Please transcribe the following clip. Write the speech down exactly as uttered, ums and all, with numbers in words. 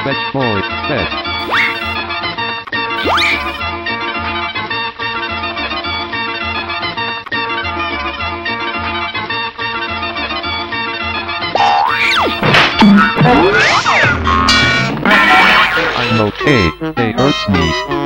Fetch boy, fetch. I'm okay, they hurt me.